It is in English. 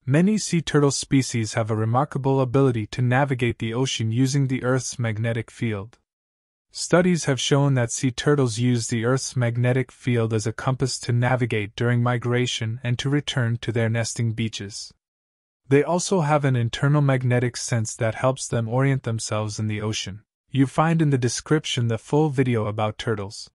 Many sea turtle species have a remarkable ability to navigate the ocean using the Earth's magnetic field. Studies have shown that sea turtles use the Earth's magnetic field as a compass to navigate during migration and to return to their nesting beaches. They also have an internal magnetic sense that helps them orient themselves in the ocean. You find in the description the full video about turtles.